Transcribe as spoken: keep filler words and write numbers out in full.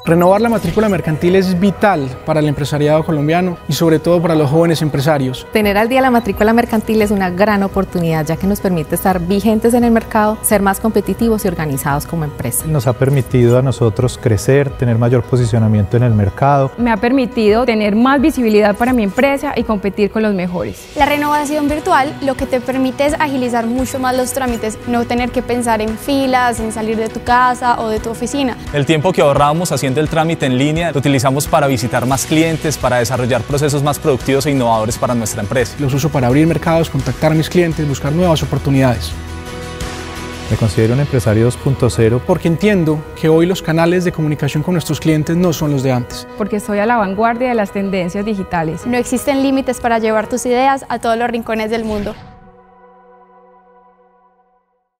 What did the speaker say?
Renovar la matrícula mercantil es vital para el empresariado colombiano y sobre todo para los jóvenes empresarios. Tener al día la matrícula mercantil es una gran oportunidad, ya que nos permite estar vigentes en el mercado, ser más competitivos y organizados como empresa. Nos ha permitido a nosotros crecer, tener mayor posicionamiento en el mercado. Me ha permitido tener más visibilidad para mi empresa y competir con los mejores. La renovación virtual lo que te permite es agilizar mucho más los trámites, no tener que pensar en filas, en salir de tu casa o de tu oficina. El tiempo que ahorramos haciendo el trámite en línea lo utilizamos para visitar más clientes, para desarrollar procesos más productivos e innovadores para nuestra empresa. Los uso para abrir mercados, contactar a mis clientes, buscar nuevas oportunidades. Me considero un empresario dos punto cero porque entiendo que hoy los canales de comunicación con nuestros clientes no son los de antes. Porque estoy a la vanguardia de las tendencias digitales. No existen límites para llevar tus ideas a todos los rincones del mundo.